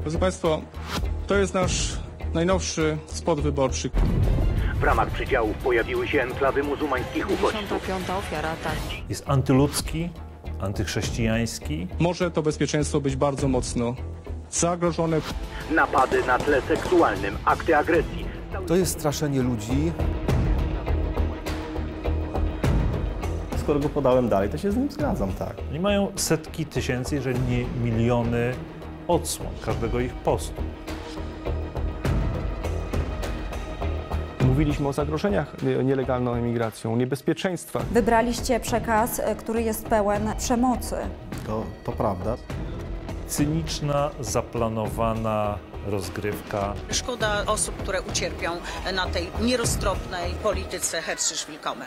Proszę Państwa, to jest nasz najnowszy spot wyborczy. W ramach przydziałów pojawiły się enklawy muzułmańskich uchodźców. Piąta ofiara, tak. Jest antyludzki, antychrześcijański. Może to bezpieczeństwo być bardzo mocno zagrożone. Napady na tle seksualnym, akty agresji. To jest straszenie ludzi. Skoro go podałem dalej, to się z nim zgadzam, tak. Oni mają setki tysięcy, jeżeli nie miliony odsłon każdego ich postu. Mówiliśmy o zagrożeniach nielegalną emigracją, niebezpieczeństwach. Wybraliście przekaz, który jest pełen przemocy. To prawda. Cyniczna, zaplanowana rozgrywka. Szkoda osób, które ucierpią na tej nieroztropnej polityce Herzlich Willkommen.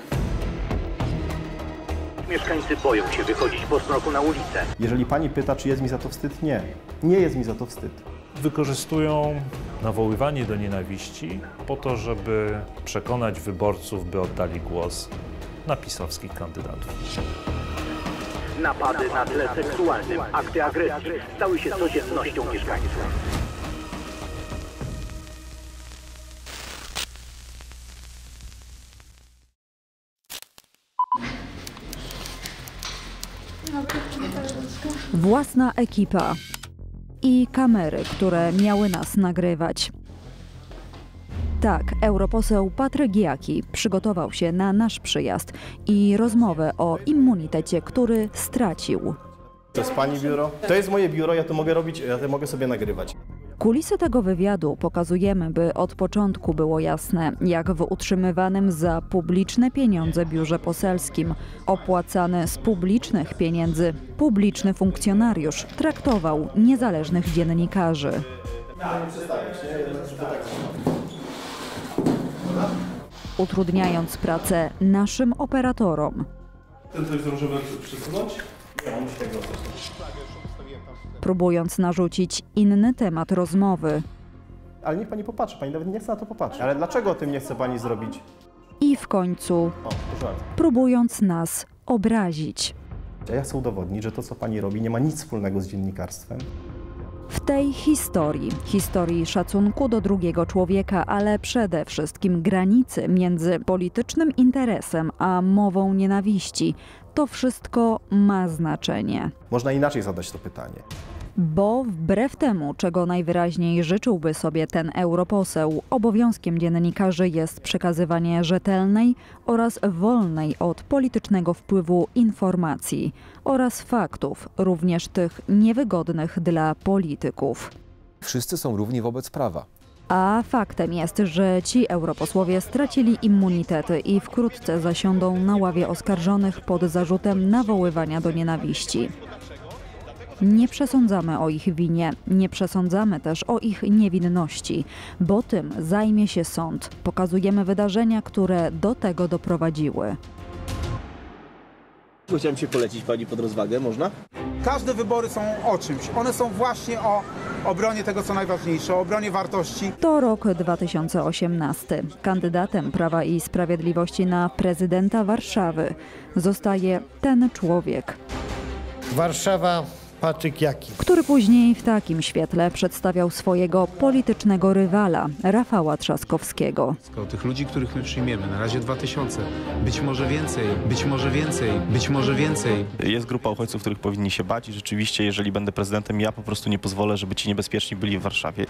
Mieszkańcy boją się wychodzić po zmroku na ulicę. Jeżeli pani pyta, czy jest mi za to wstyd, nie. Nie jest mi za to wstyd. Wykorzystują nawoływanie do nienawiści po to, żeby przekonać wyborców, by oddali głos na pisowskich kandydatów. Napady na tle seksualnym, akty agresji stały się codziennością mieszkańców. Własna ekipa i kamery, które miały nas nagrywać. Tak, europoseł Patryk Jaki przygotował się na nasz przyjazd i rozmowę o immunitecie, który stracił. To jest pani biuro? To jest moje biuro, ja to mogę robić, ja to mogę sobie nagrywać. Kulisy tego wywiadu pokazujemy, by od początku było jasne, jak w utrzymywanym za publiczne pieniądze biurze poselskim, opłacany z publicznych pieniędzy, publiczny funkcjonariusz traktował niezależnych dziennikarzy. Utrudniając pracę naszym operatorom. Ten telewizor możemy przesunąć? Nie, on musi tak zostać. Próbując narzucić inny temat rozmowy. Ale niech pani popatrzy, pani nawet nie chce na to popatrzeć. Ale dlaczego o tym nie chce pani zrobić? I w końcu próbując nas obrazić. Ja chcę udowodnić, że to, co pani robi, nie ma nic wspólnego z dziennikarstwem. W tej historii szacunku do drugiego człowieka, ale przede wszystkim granicy między politycznym interesem a mową nienawiści, to wszystko ma znaczenie. Można inaczej zadać to pytanie. Bo wbrew temu, czego najwyraźniej życzyłby sobie ten europoseł, obowiązkiem dziennikarzy jest przekazywanie rzetelnej oraz wolnej od politycznego wpływu informacji oraz faktów, również tych niewygodnych dla polityków. Wszyscy są równi wobec prawa. A faktem jest, że ci europosłowie stracili immunitety i wkrótce zasiądą na ławie oskarżonych pod zarzutem nawoływania do nienawiści. Nie przesądzamy o ich winie, nie przesądzamy też o ich niewinności, bo tym zajmie się sąd. Pokazujemy wydarzenia, które do tego doprowadziły. Chciałem się polecić pani pod rozwagę, można? Każde wybory są o czymś. One są właśnie o obronie tego, co najważniejsze, o obronie wartości. To rok 2018. Kandydatem Prawa i Sprawiedliwości na prezydenta Warszawy zostaje ten człowiek. Warszawa, Patryk Jaki. Który później w takim świetle przedstawiał swojego politycznego rywala, Rafała Trzaskowskiego. Tych ludzi, których my przyjmiemy, na razie 2000, być może więcej, być może więcej, być może więcej. Jest grupa uchodźców, których powinni się bać i rzeczywiście, jeżeli będę prezydentem, ja po prostu nie pozwolę, żeby ci niebezpieczni byli w Warszawie.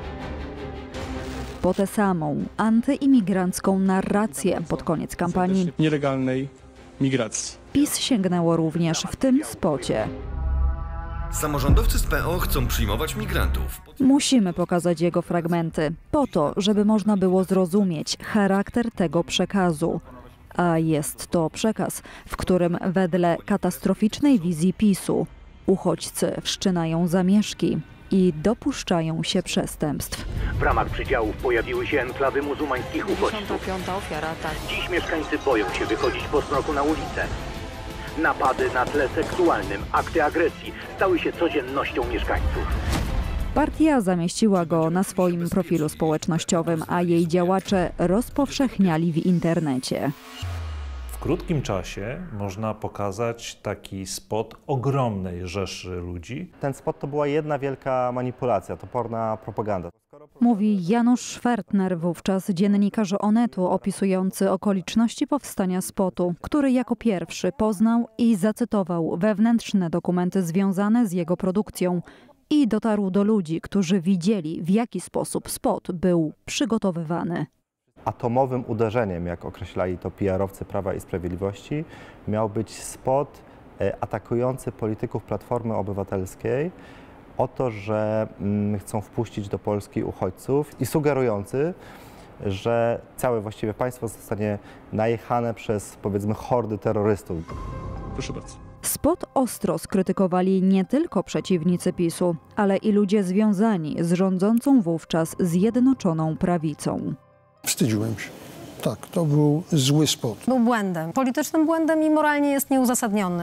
Po tę samą antyimigrancką narrację pod koniec kampanii Nielegalnej migracji. PiS sięgnęło również w tym spocie. Samorządowcy z PO chcą przyjmować migrantów. Musimy pokazać jego fragmenty, po to, żeby można było zrozumieć charakter tego przekazu. A jest to przekaz, w którym wedle katastroficznej wizji PiS-u uchodźcy wszczynają zamieszki i dopuszczają się przestępstw. W ramach przydziałów pojawiły się enklawy muzułmańskich uchodźców. Piąta ofiara, tak. Dziś mieszkańcy boją się wychodzić po zmroku na ulicę. Napady na tle seksualnym, akty agresji stały się codziennością mieszkańców. Partia zamieściła go na swoim profilu społecznościowym, a jej działacze rozpowszechniali w internecie. W krótkim czasie można pokazać taki spot ogromnej rzeszy ludzi. Ten spot to była jedna wielka manipulacja, toporna propaganda. Mówi Janusz Szwertner, wówczas dziennikarz Onetu opisujący okoliczności powstania spotu, który jako pierwszy poznał i zacytował wewnętrzne dokumenty związane z jego produkcją i dotarł do ludzi, którzy widzieli, w jaki sposób spot był przygotowywany. Atomowym uderzeniem, jak określali to PR-owcy Prawa i Sprawiedliwości, miał być spot atakujący polityków Platformy Obywatelskiej o to, że chcą wpuścić do Polski uchodźców i sugerujący, że całe właściwie państwo zostanie najechane przez, powiedzmy, hordy terrorystów. Proszę bardzo. Spot ostro skrytykowali nie tylko przeciwnicy PiS-u, ale i ludzie związani z rządzącą wówczas Zjednoczoną Prawicą. Wstydziłem się. Tak, to był zły spot. Był błędem, politycznym błędem i moralnie jest nieuzasadniony.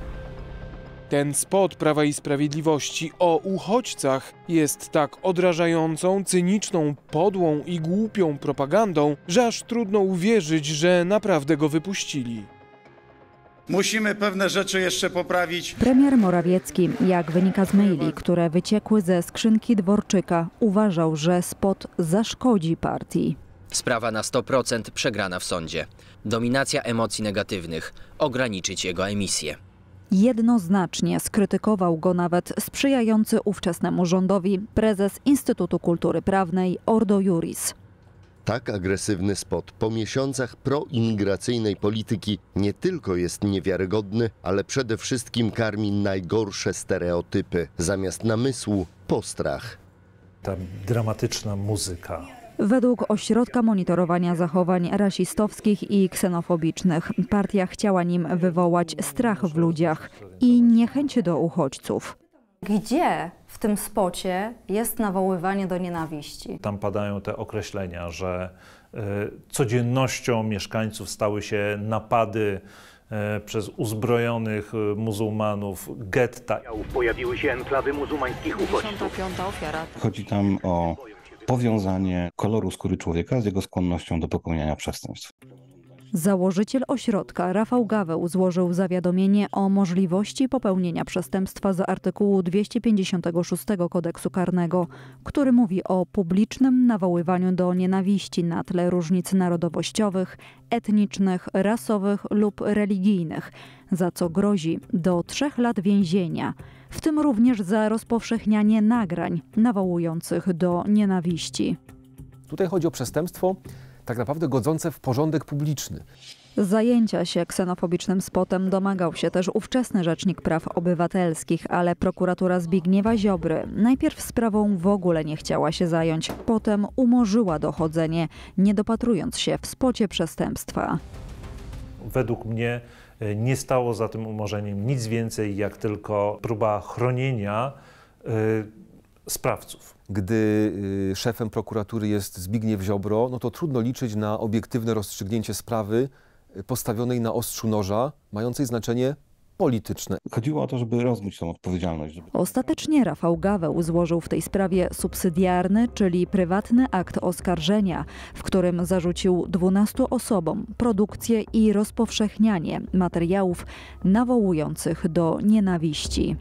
Ten spot Prawa i Sprawiedliwości o uchodźcach jest tak odrażającą, cyniczną, podłą i głupią propagandą, że aż trudno uwierzyć, że naprawdę go wypuścili. Musimy pewne rzeczy jeszcze poprawić. Premier Morawiecki, jak wynika z maili, które wyciekły ze skrzynki Dworczyka, uważał, że spot zaszkodzi partii. Sprawa na 100% przegrana w sądzie. Dominacja emocji negatywnych. Ograniczyć jego emisję. Jednoznacznie skrytykował go nawet sprzyjający ówczesnemu rządowi prezes Instytutu Kultury Prawnej Ordo Iuris. Tak agresywny spot po miesiącach proimigracyjnej polityki nie tylko jest niewiarygodny, ale przede wszystkim karmi najgorsze stereotypy. Zamiast namysłu postrach. Ta dramatyczna muzyka. Według Ośrodka Monitorowania Zachowań Rasistowskich i Ksenofobicznych partia chciała nim wywołać strach w ludziach i niechęć do uchodźców. Gdzie w tym spocie jest nawoływanie do nienawiści? Tam padają te określenia, że codziennością mieszkańców stały się napady przez uzbrojonych muzułmanów, getta. Pojawiły się enklawy muzułmańskich uchodźców. Chodzi tam o powiązanie koloru skóry człowieka z jego skłonnością do popełniania przestępstw. Założyciel ośrodka Rafał Gaweł złożył zawiadomienie o możliwości popełnienia przestępstwa z artykułu 256 Kodeksu Karnego, który mówi o publicznym nawoływaniu do nienawiści na tle różnic narodowościowych, etnicznych, rasowych lub religijnych, za co grozi do 3 lat więzienia, w tym również za rozpowszechnianie nagrań nawołujących do nienawiści. Tutaj chodzi o przestępstwo tak naprawdę godzące w porządek publiczny. Zajęcia się ksenofobicznym spotem domagał się też ówczesny Rzecznik Praw Obywatelskich, ale prokuratura Zbigniewa Ziobry najpierw sprawą w ogóle nie chciała się zająć, potem umorzyła dochodzenie, nie dopatrując się w spocie przestępstwa. Według mnie nie stało za tym umorzeniem nic więcej jak tylko próba chronienia sprawców. Gdy szefem prokuratury jest Zbigniew Ziobro, no to trudno liczyć na obiektywne rozstrzygnięcie sprawy postawionej na ostrzu noża, mającej znaczenie polityczne. Chodziło o to, żeby rozmyć tą odpowiedzialność. Ostatecznie Rafał Gaweł złożył w tej sprawie subsydiarny, czyli prywatny akt oskarżenia, w którym zarzucił 12 osobom produkcję i rozpowszechnianie materiałów nawołujących do nienawiści.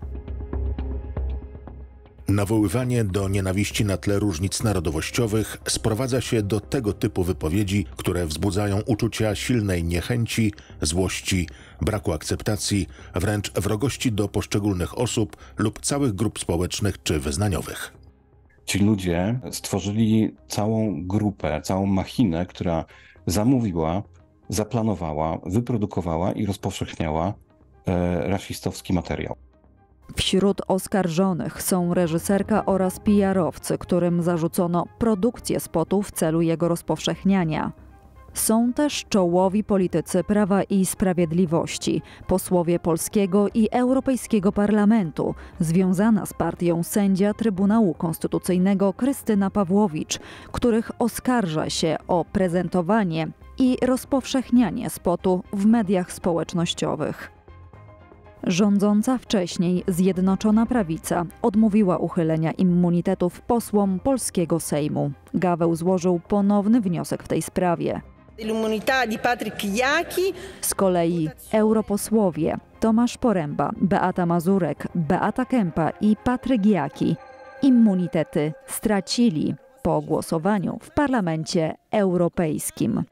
Nawoływanie do nienawiści na tle różnic narodowościowych sprowadza się do tego typu wypowiedzi, które wzbudzają uczucia silnej niechęci, złości, braku akceptacji, wręcz wrogości do poszczególnych osób lub całych grup społecznych czy wyznaniowych. Ci ludzie stworzyli całą grupę, całą machinę, która zamówiła, zaplanowała, wyprodukowała i rozpowszechniała rasistowski materiał. Wśród oskarżonych są reżyserka oraz PR-owcy, którym zarzucono produkcję spotu w celu jego rozpowszechniania. Są też czołowi politycy Prawa i Sprawiedliwości, posłowie polskiego i Europejskiego Parlamentu, związana z partią sędzia Trybunału Konstytucyjnego Krystyna Pawłowicz, których oskarża się o prezentowanie i rozpowszechnianie spotu w mediach społecznościowych. Rządząca wcześniej Zjednoczona Prawica odmówiła uchylenia immunitetów posłom polskiego Sejmu. Gaweł złożył ponowny wniosek w tej sprawie. Z kolei europosłowie Tomasz Poręba, Beata Mazurek, Beata Kempa i Patryk Jaki immunitety stracili po głosowaniu w Parlamencie Europejskim.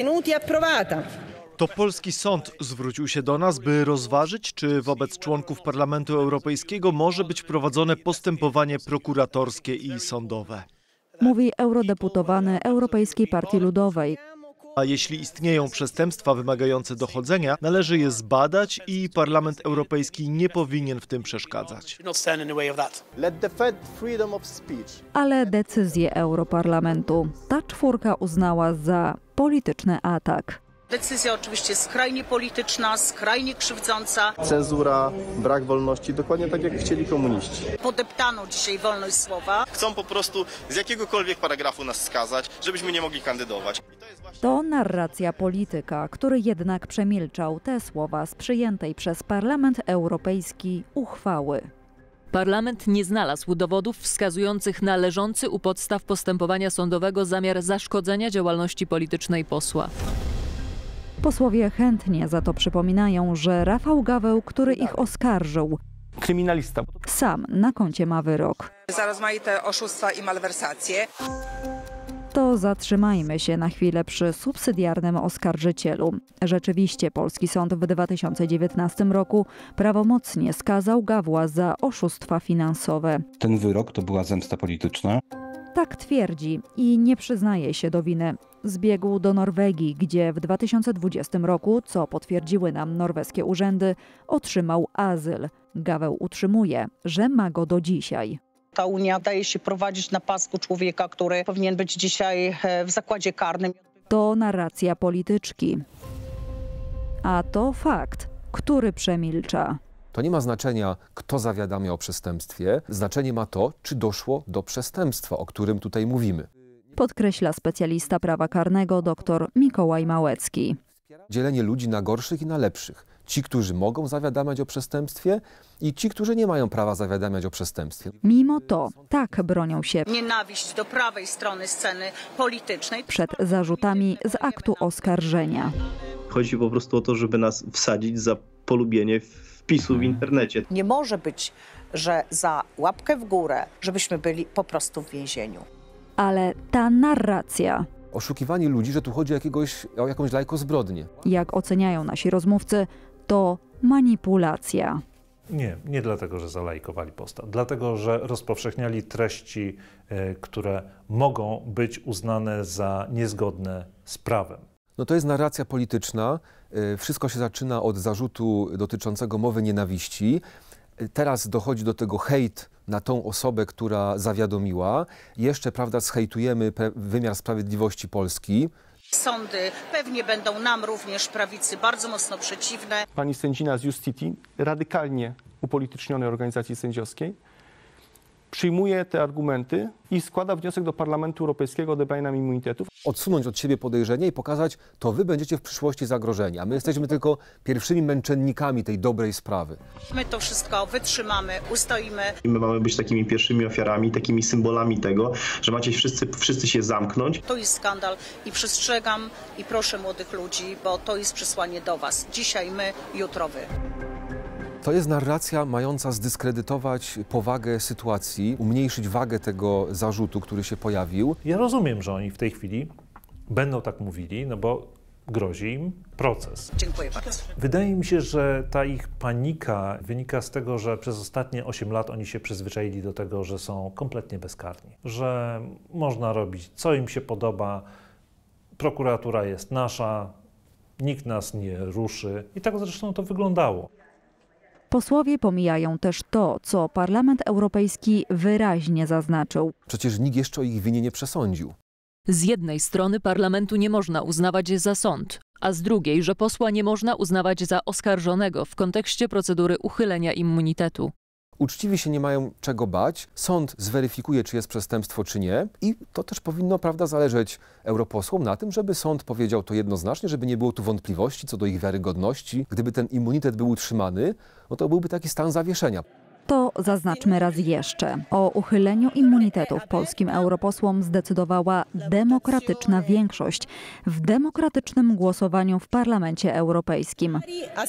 To polski sąd zwrócił się do nas, by rozważyć, czy wobec członków Parlamentu Europejskiego może być prowadzone postępowanie prokuratorskie i sądowe. Mówi eurodeputowany Europejskiej Partii Ludowej. A jeśli istnieją przestępstwa wymagające dochodzenia, należy je zbadać i Parlament Europejski nie powinien w tym przeszkadzać. Ale decyzję Europarlamentu ta czwórka uznała za polityczny atak. Decyzja oczywiście skrajnie polityczna, skrajnie krzywdząca. Cenzura, brak wolności, dokładnie tak jak chcieli komuniści. Podeptano dzisiaj wolność słowa. Chcą po prostu z jakiegokolwiek paragrafu nas skazać, żebyśmy nie mogli kandydować. To narracja polityka, który jednak przemilczał te słowa z przyjętej przez Parlament Europejski uchwały. Parlament nie znalazł dowodów wskazujących na leżący u podstaw postępowania sądowego zamiar zaszkodzenia działalności politycznej posła. Posłowie chętnie za to przypominają, że Rafał Gaweł, który ich oskarżył, Kryminalista. sam na koncie ma wyrok. Za rozmaite oszustwa i malwersacje. To zatrzymajmy się na chwilę przy subsydiarnym oskarżycielu. Rzeczywiście polski sąd w 2019 roku prawomocnie skazał Gawła za oszustwa finansowe. Ten wyrok to była zemsta polityczna. Tak twierdzi i nie przyznaje się do winy. Zbiegł do Norwegii, gdzie w 2020 roku, co potwierdziły nam norweskie urzędy, otrzymał azyl. Gaweł utrzymuje, że ma go do dzisiaj. Ta Unia daje się prowadzić na pasku człowieka, który powinien być dzisiaj w zakładzie karnym. To narracja polityczki. A to fakt, który przemilcza. To nie ma znaczenia, kto zawiadamia o przestępstwie. Znaczenie ma to, czy doszło do przestępstwa, o którym tutaj mówimy. Podkreśla specjalista prawa karnego dr Mikołaj Małecki. Dzielenie ludzi na gorszych i na lepszych. Ci, którzy mogą zawiadamiać o przestępstwie i ci, którzy nie mają prawa zawiadamiać o przestępstwie. Mimo to tak bronią się Nienawiść do prawej strony sceny politycznej. Przed zarzutami z aktu oskarżenia. Chodzi po prostu o to, żeby nas wsadzić za polubienie wpisu w internecie. Nie może być, że za łapkę w górę, żebyśmy byli po prostu w więzieniu. Ale ta narracja, Oszukiwanie ludzi, że tu chodzi o jakąś lajkozbrodnię. jak oceniają nasi rozmówcy, to manipulacja. Nie dlatego, że zalajkowali posta. Dlatego, że rozpowszechniali treści, które mogą być uznane za niezgodne z prawem. No to jest narracja polityczna. Wszystko się zaczyna od zarzutu dotyczącego mowy nienawiści. Teraz dochodzi do tego hejt na tą osobę, która zawiadomiła. Jeszcze, prawda, zhejtujemy wymiar sprawiedliwości Polski. Sądy pewnie będą nam również, prawicy, bardzo mocno przeciwne. Pani sędzina z Justiti, radykalnie upolitycznionej organizacji sędziowskiej, przyjmuje te argumenty i składa wniosek do Parlamentu Europejskiego o odebranie nam immunitetów. Odsunąć od siebie podejrzenie i pokazać, to wy będziecie w przyszłości zagrożeni, a my jesteśmy tylko pierwszymi męczennikami tej dobrej sprawy. My to wszystko wytrzymamy, ustoimy. I my mamy być takimi pierwszymi ofiarami, takimi symbolami tego, że macie wszyscy się zamknąć. To jest skandal i przestrzegam i proszę młodych ludzi, bo to jest przesłanie do was. Dzisiaj my, jutro wy. To jest narracja mająca zdyskredytować powagę sytuacji, umniejszyć wagę tego zarzutu, który się pojawił. Ja rozumiem, że oni w tej chwili będą tak mówili, no bo grozi im proces. Dziękuję bardzo. Wydaje mi się, że ta ich panika wynika z tego, że przez ostatnie 8 lat oni się przyzwyczaili do tego, że są kompletnie bezkarni. Że można robić, co im się podoba, prokuratura jest nasza, nikt nas nie ruszy. I tak zresztą to wyglądało. Posłowie pomijają też to, co Parlament Europejski wyraźnie zaznaczył. Przecież nikt jeszcze o ich winie nie przesądził. Z jednej strony parlamentu nie można uznawać za sąd, a z drugiej, że posła nie można uznawać za oskarżonego w kontekście procedury uchylenia immunitetu. Uczciwi się nie mają czego bać, sąd zweryfikuje, czy jest przestępstwo, czy nie i to też powinno, prawda, zależeć europosłom na tym, żeby sąd powiedział to jednoznacznie, żeby nie było tu wątpliwości co do ich wiarygodności. Gdyby ten immunitet był utrzymany, no to byłby taki stan zawieszenia. To zaznaczmy raz jeszcze. O uchyleniu immunitetów polskim europosłom zdecydowała demokratyczna większość w demokratycznym głosowaniu w Parlamencie Europejskim.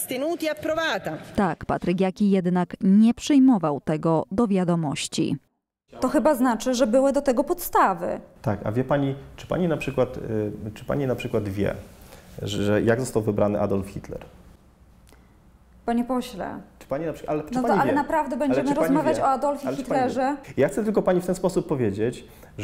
Tak, Patryk Jaki jednak nie przyjmował tego do wiadomości. To chyba znaczy, że były do tego podstawy. Tak, a wie pani, czy pani na przykład wie, że jak został wybrany Adolf Hitler? Panie pośle, Czy pani na przykład, ale naprawdę będziemy rozmawiać o Adolfie Hitlerze? Ja chcę tylko pani w ten sposób powiedzieć,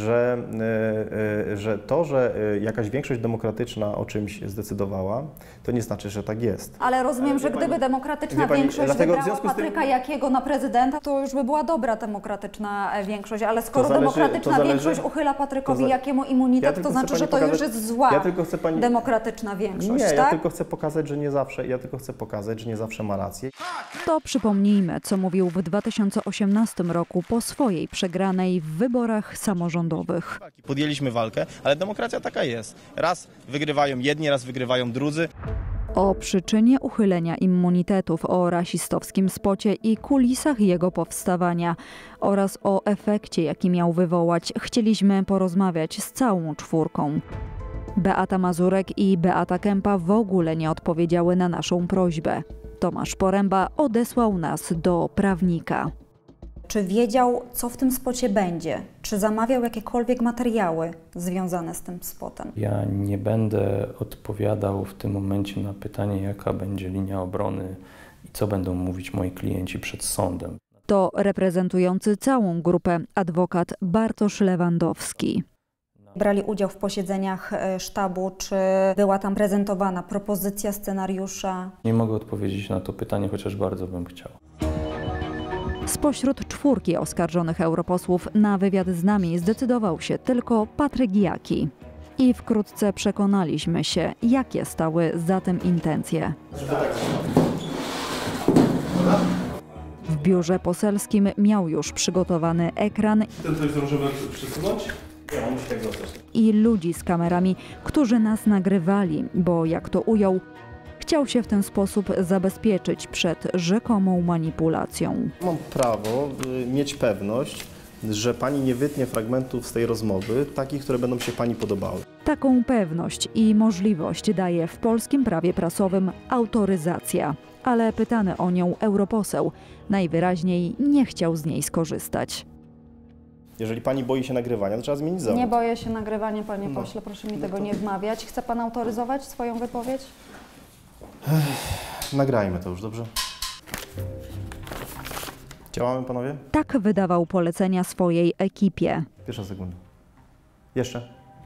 że to, że jakaś większość demokratyczna o czymś zdecydowała, to nie znaczy, że tak jest. Ale rozumiem, że gdyby demokratyczna większość wybrała Patryka Jakiego na prezydenta, to już by była dobra demokratyczna większość, ale skoro demokratyczna większość uchyla Patrykowi Jakiemu immunitet, to znaczy, że to już jest zła demokratyczna większość, nie, tak? ja tylko chcę pokazać, że nie zawsze ma rację. To przypomnijmy, co mówił w 2018 roku po swojej przegranej w wyborach samorządowych. Podjęliśmy walkę, ale demokracja taka jest. Raz wygrywają jedni, raz wygrywają drudzy. O przyczynie uchylenia immunitetów, o rasistowskim spocie i kulisach jego powstawania oraz o efekcie, jaki miał wywołać, chcieliśmy porozmawiać z całą czwórką. Beata Mazurek i Beata Kępa w ogóle nie odpowiedziały na naszą prośbę. Tomasz Poręba odesłał nas do prawnika. Czy wiedział, co w tym spocie będzie? Czy zamawiał jakiekolwiek materiały związane z tym spotem? Ja nie będę odpowiadał w tym momencie na pytanie, jaka będzie linia obrony i co będą mówić moi klienci przed sądem. To reprezentujący całą grupę adwokat Bartosz Lewandowski. Brali udział w posiedzeniach sztabu, czy była tam prezentowana propozycja scenariusza? Nie mogę odpowiedzieć na to pytanie, chociaż bardzo bym chciał. Spośród czwórki oskarżonych europosłów na wywiad z nami zdecydował się tylko Patryk Jaki. I wkrótce przekonaliśmy się, jakie stały za tym intencje. W biurze poselskim miał już przygotowany ekran i ludzi z kamerami, którzy nas nagrywali, bo jak to ujął, chciał się w ten sposób zabezpieczyć przed rzekomą manipulacją. Mam prawo mieć pewność, że pani nie wytnie fragmentów z tej rozmowy, takich, które będą się pani podobały. Taką pewność i możliwość daje w polskim prawie prasowym autoryzacja, ale pytany o nią europoseł najwyraźniej nie chciał z niej skorzystać. Jeżeli pani boi się nagrywania, to trzeba zmienić zawód. Nie boję się nagrywania, panie pośle, proszę mi tego nie wmawiać. Chce pan autoryzować swoją wypowiedź? Nagrajmy to już, dobrze? Działamy, panowie? Tak wydawał polecenia swojej ekipie. Pierwsza sekunda. Jeszcze.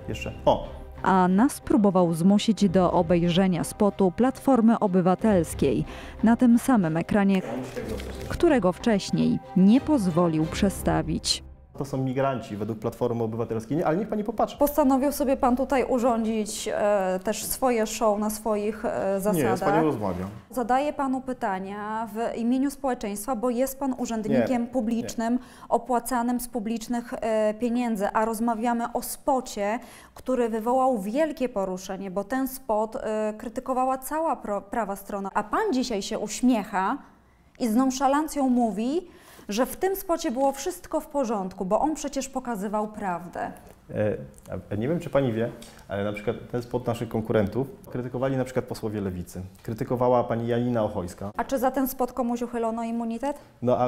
O! A nas próbował zmusić do obejrzenia spotu Platformy Obywatelskiej na tym samym ekranie, którego wcześniej nie pozwolił przestawić. To są migranci według Platformy Obywatelskiej, ale niech pani popatrzy. Postanowił sobie pan tutaj urządzić też swoje show na swoich zasadach. Nie, z panią rozmawiam. Zadaję panu pytania w imieniu społeczeństwa, bo jest pan urzędnikiem publicznym, opłacanym z publicznych pieniędzy, a rozmawiamy o spocie, który wywołał wielkie poruszenie, bo ten spot krytykowała cała prawa strona, a pan dzisiaj się uśmiecha i z nonszalancją mówi, że w tym spocie było wszystko w porządku, bo on przecież pokazywał prawdę. Nie wiem, czy pani wie, ale na przykład ten spot naszych konkurentów krytykowali na przykład posłowie Lewicy. Krytykowała pani Janina Ochojska. A czy za ten spot komuś uchylono immunitet? No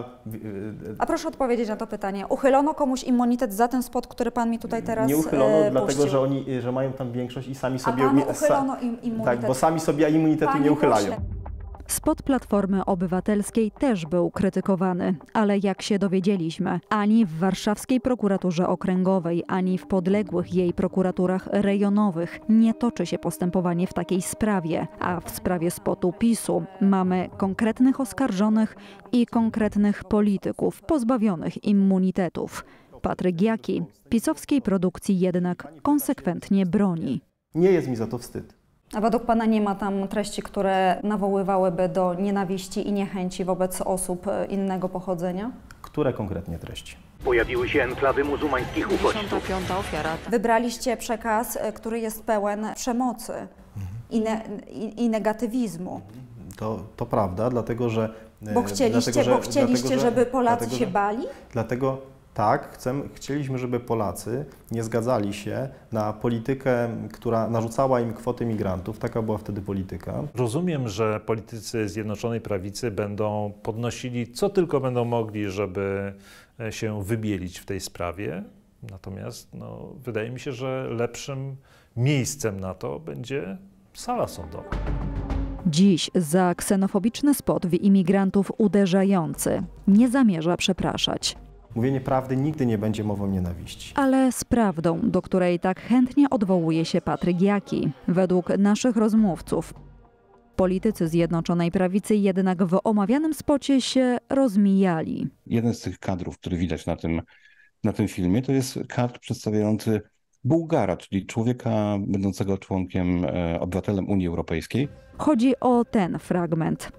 a proszę odpowiedzieć na to pytanie. Uchylono komuś immunitet za ten spot, który pan mi tutaj teraz nie uchylono, puścił? dlatego że mają tam większość i sami sobie... A panu uchylono immunitet? Tak, bo sami sobie immunitetu nie uchylają. Spot Platformy Obywatelskiej też był krytykowany, ale jak się dowiedzieliśmy, ani w warszawskiej prokuraturze okręgowej, ani w podległych jej prokuraturach rejonowych nie toczy się postępowanie w takiej sprawie, a w sprawie spotu PiS-u mamy konkretnych oskarżonych i konkretnych polityków pozbawionych immunitetów. Patryk Jaki pisowskiej produkcji jednak konsekwentnie broni. Nie jest mi za to wstyd. A według pana nie ma tam treści, które nawoływałyby do nienawiści i niechęci wobec osób innego pochodzenia? Które konkretnie treści? Pojawiły się enklawy muzułmańskich uchodźców. 55. ofiara. Wybraliście przekaz, który jest pełen przemocy i negatywizmu. To prawda, dlatego że Bo chcieliście, żeby Polacy się bali? Dlatego tak, chcieliśmy, żeby Polacy nie zgadzali się na politykę, która narzucała im kwoty migrantów. Taka była wtedy polityka. Rozumiem, że politycy Zjednoczonej Prawicy będą podnosili, co tylko będą mogli, żeby się wybielić w tej sprawie. Natomiast wydaje mi się, że lepszym miejscem na to będzie sala sądowa. Dziś za ksenofobiczny spot w imigrantów uderzający nie zamierza przepraszać. Mówienie prawdy nigdy nie będzie mową nienawiści. Ale z prawdą, do której tak chętnie odwołuje się Patryk Jaki. Według naszych rozmówców politycy Zjednoczonej Prawicy jednak w omawianym spocie się rozmijali. Jeden z tych kadrów, który widać na tym filmie, to jest kadr przedstawiający Bułgara, czyli człowieka będącego członkiem, obywatelem Unii Europejskiej. Chodzi o ten fragment.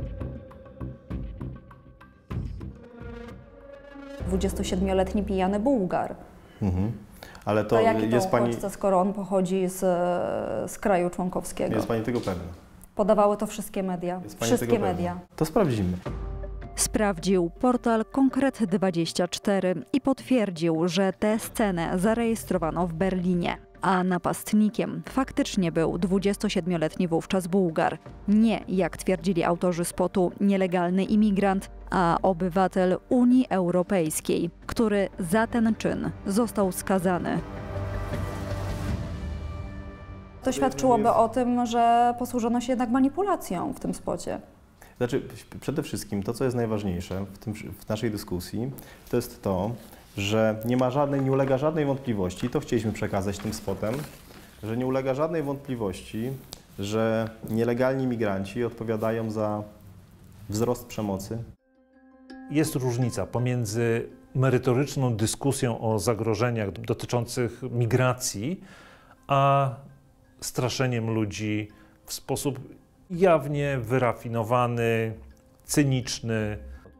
27-letni pijany Bułgar. Ale to jaki jest to uchodźca, skoro on pochodzi z kraju członkowskiego? Jest pani tego pewna? Podawały to wszystkie media. Wszystkie media. To sprawdzimy. Sprawdził portal Konkret24 i potwierdził, że tę scenę zarejestrowano w Berlinie. A napastnikiem faktycznie był 27-letni wówczas Bułgar. Nie, jak twierdzili autorzy spotu, nielegalny imigrant, a obywatel Unii Europejskiej, który za ten czyn został skazany. To świadczyłoby o tym, że posłużono się jednak manipulacją w tym spocie. Znaczy, przede wszystkim to, co jest najważniejsze w naszej dyskusji, to jest to, że nie ulega żadnej wątpliwości, to chcieliśmy przekazać tym spotem, że nie ulega żadnej wątpliwości, że nielegalni migranci odpowiadają za wzrost przemocy. Jest różnica pomiędzy merytoryczną dyskusją o zagrożeniach dotyczących migracji, a straszeniem ludzi w sposób jawnie wyrafinowany, cyniczny.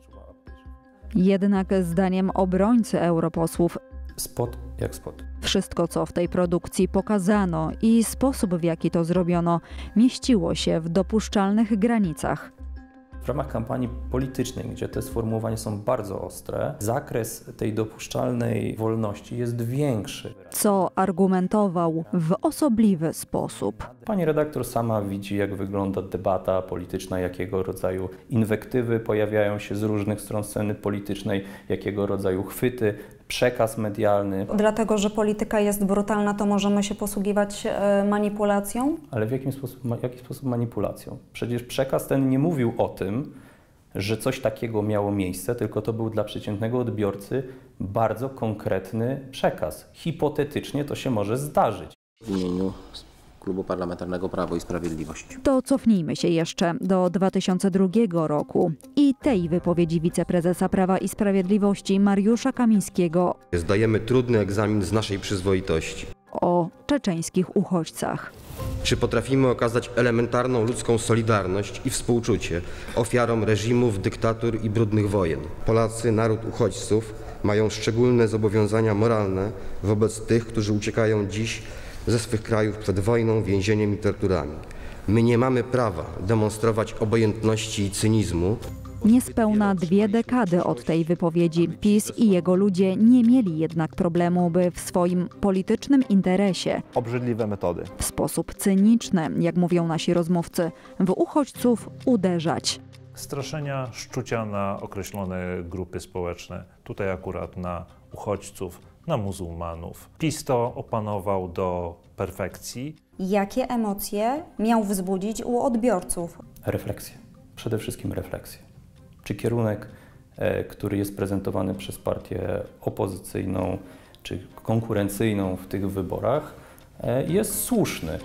Jednak zdaniem obrońcy europosłów spot jak spot. Wszystko, co w tej produkcji pokazano i sposób, w jaki to zrobiono, mieściło się w dopuszczalnych granicach. W ramach kampanii politycznej, gdzie te sformułowania są bardzo ostre, zakres tej dopuszczalnej wolności jest większy. Co argumentował w osobliwy sposób. Pani redaktor sama widzi, jak wygląda debata polityczna, jakiego rodzaju inwektywy pojawiają się z różnych stron sceny politycznej, jakiego rodzaju chwyty, przekaz medialny. Dlatego, że polityka jest brutalna, to możemy się posługiwać manipulacją? Ale w jaki sposób manipulacją? Przecież przekaz ten nie mówił o tym, że coś takiego miało miejsce, tylko to był dla przeciętnego odbiorcy bardzo konkretny przekaz. Hipotetycznie to się może zdarzyć. W imieniu Klubu Parlamentarnego Prawo i Sprawiedliwość. To cofnijmy się jeszcze do 2002 roku i tej wypowiedzi wiceprezesa Prawa i Sprawiedliwości Mariusza Kamińskiego. Zdajemy trudny egzamin z naszej przyzwoitości. O czeczeńskich uchodźcach. Czy potrafimy okazać elementarną ludzką solidarność i współczucie ofiarom reżimów, dyktatur i brudnych wojen? Polacy, naród uchodźców, mają szczególne zobowiązania moralne wobec tych, którzy uciekają dziś ze swych krajów przed wojną, więzieniem i torturami. My nie mamy prawa demonstrować obojętności i cynizmu. Niespełna 2 dekady od tej wypowiedzi PiS i jego ludzie nie mieli jednak problemu, by w swoim politycznym interesie obrzydliwe metody w sposób cyniczny, jak mówią nasi rozmówcy, w uchodźców uderzać. Straszenia, szczucia na określone grupy społeczne, tutaj akurat na uchodźców, na muzułmanów. PiS to opanował do perfekcji. Jakie emocje miał wzbudzić u odbiorców? Refleksję. Przede wszystkim refleksję. Czy kierunek, który jest prezentowany przez partię opozycyjną czy konkurencyjną w tych wyborach, jest słuszny?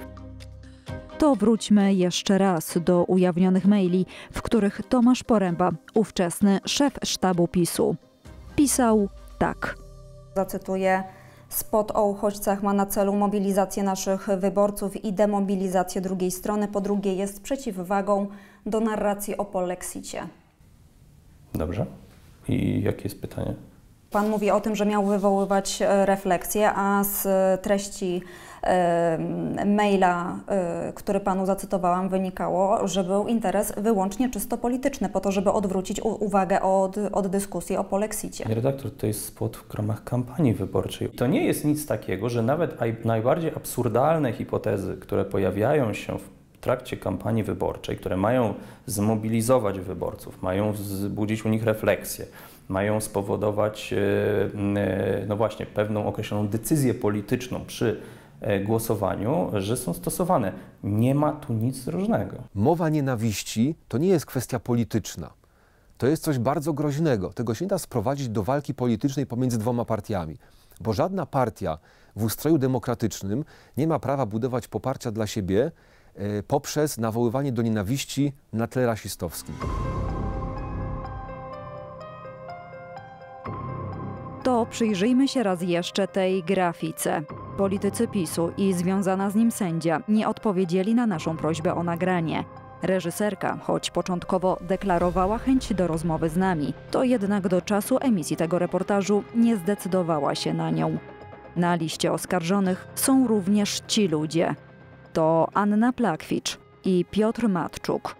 To wróćmy jeszcze raz do ujawnionych maili, w których Tomasz Poręba, ówczesny szef sztabu PiS-u, pisał tak. Zacytuję: spot o uchodźcach ma na celu mobilizację naszych wyborców i demobilizację drugiej strony. Po drugie, jest przeciwwagą do narracji o polexicie. Dobrze. I jakie jest pytanie? Pan mówi o tym, że miał wywoływać refleksję, a z treści maila, który panu zacytowałam, wynikało, że był interes wyłącznie czysto polityczny, po to, żeby odwrócić uwagę od dyskusji o polexicie. Panie redaktor, to jest spot w ramach kampanii wyborczej. To nie jest nic takiego, że nawet najbardziej absurdalne hipotezy, które pojawiają się w trakcie kampanii wyborczej, które mają zmobilizować wyborców, mają wzbudzić u nich refleksję, mają spowodować no właśnie pewną określoną decyzję polityczną przy głosowaniu, że są stosowane. Nie ma tu nic różnego. Mowa nienawiści to nie jest kwestia polityczna. To jest coś bardzo groźnego. Tego się nie da sprowadzić do walki politycznej pomiędzy dwoma partiami. Bo żadna partia w ustroju demokratycznym nie ma prawa budować poparcia dla siebie poprzez nawoływanie do nienawiści na tle rasistowskim. To przyjrzyjmy się raz jeszcze tej grafice. Politycy PiS-u i związana z nim sędzia nie odpowiedzieli na naszą prośbę o nagranie. Reżyserka, choć początkowo deklarowała chęć do rozmowy z nami, to jednak do czasu emisji tego reportażu nie zdecydowała się na nią. Na liście oskarżonych są również ci ludzie. To Anna Plakwicz i Piotr Matczuk.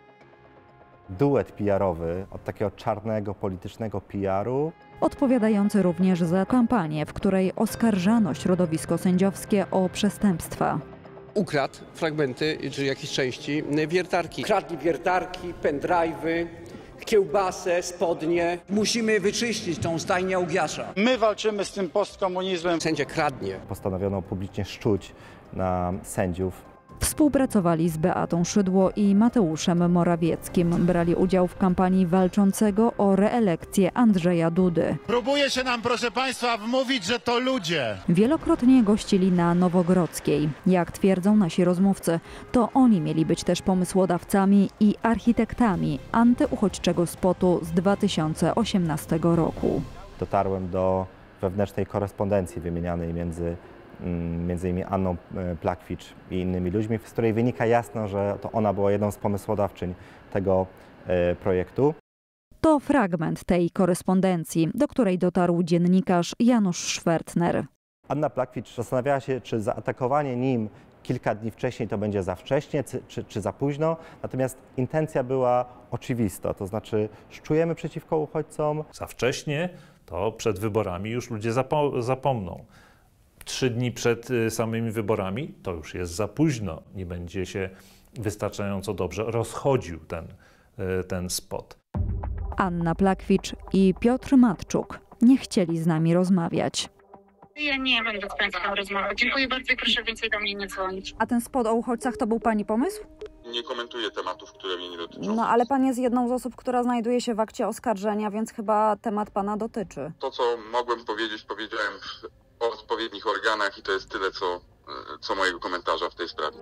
Duet PR-owy od takiego czarnego, politycznego PR-u. Odpowiadający również za kampanię, w której oskarżano środowisko sędziowskie o przestępstwa. Ukradł fragmenty, czy jakieś części wiertarki. Kradli wiertarki, pendrive'y, kiełbasę, spodnie. Musimy wyczyścić tą stajnię Ugiasza. My walczymy z tym postkomunizmem. Sędzia kradnie. Postanowiono publicznie szczuć na sędziów. Współpracowali z Beatą Szydło i Mateuszem Morawieckim. Brali udział w kampanii walczącego o reelekcję Andrzeja Dudy. Próbuje się nam, proszę państwa, wmówić, że to ludzie. Wielokrotnie gościli na Nowogrodzkiej. Jak twierdzą nasi rozmówcy, to oni mieli być też pomysłodawcami i architektami antyuchodźczego spotu z 2018 roku. Dotarłem do wewnętrznej korespondencji wymienianej między innymi Anną Plakwicz i innymi ludźmi, z której wynika jasno, że to ona była jedną z pomysłodawczyń tego projektu. To fragment tej korespondencji, do której dotarł dziennikarz Janusz Szwertner. Anna Plakwicz zastanawiała się, czy zaatakowanie nim kilka dni wcześniej to będzie za wcześnie, czy za późno, natomiast intencja była oczywista, to znaczy szczujemy przeciwko uchodźcom. Za wcześnie to przed wyborami już ludzie zapomną. 3 dni przed samymi wyborami to już jest za późno, nie będzie się wystarczająco dobrze rozchodził ten spot. Anna Plakwicz i Piotr Matczuk nie chcieli z nami rozmawiać. Ja nie będę z państwem rozmawiać. Dziękuję bardzo i proszę więcej do mnie nie dzwonić. A ten spot o uchodźcach to był pani pomysł? Nie komentuję tematów, które mnie nie dotyczą. No ale pan jest jedną z osób, która znajduje się w akcie oskarżenia, więc chyba temat pana dotyczy. To, co mogłem powiedzieć, powiedziałem o odpowiednich organach i to jest tyle, co mojego komentarza w tej sprawie.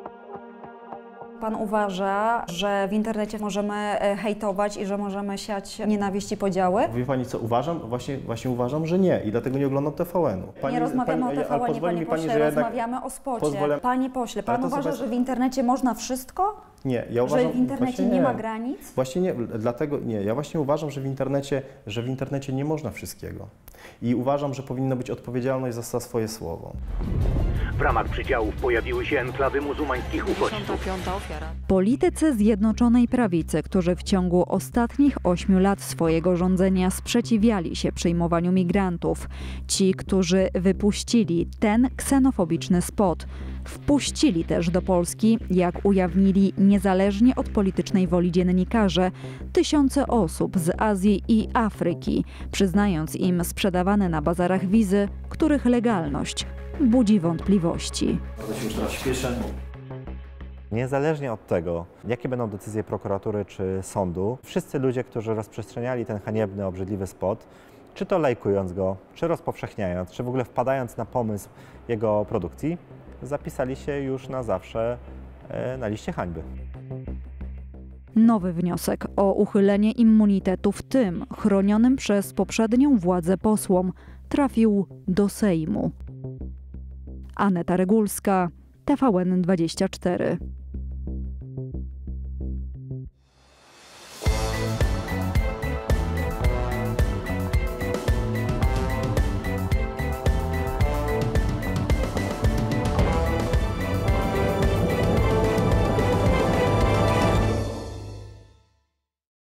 Pan uważa, że w internecie możemy hejtować i że możemy siać nienawiść i podziały? Wie pani co, uważam? Właśnie uważam, że nie i dlatego nie oglądam TVN-u. Nie rozmawiamy o TVN-ie, panie pośle, rozmawiamy o spocie. Panie pośle, pan uważa, że w internecie można wszystko? Nie, ja uważam, że w internecie nie ma granic? Właśnie nie, dlatego nie. Ja właśnie uważam, że w internecie nie można wszystkiego. I uważam, że powinna być odpowiedzialność za swoje słowo. W ramach przydziałów pojawiły się enklawy muzułmańskich uchodźców. Politycy Zjednoczonej Prawicy, którzy w ciągu ostatnich 8 lat swojego rządzenia sprzeciwiali się przyjmowaniu migrantów. Ci, którzy wypuścili ten ksenofobiczny spot, wpuścili też do Polski, jak ujawnili niezależnie od politycznej woli dziennikarze, tysiące osób z Azji i Afryki, przyznając im sprzedawane na bazarach wizy, których legalność budzi wątpliwości. Niezależnie od tego, jakie będą decyzje prokuratury czy sądu, wszyscy ludzie, którzy rozprzestrzeniali ten haniebny, obrzydliwy spot, czy to lajkując go, czy rozpowszechniając, czy w ogóle wpadając na pomysł jego produkcji, zapisali się już na zawsze na liście hańby. Nowy wniosek o uchylenie immunitetu w tym chronionym przez poprzednią władzę posłom trafił do Sejmu. Aneta Regulska, TVN24.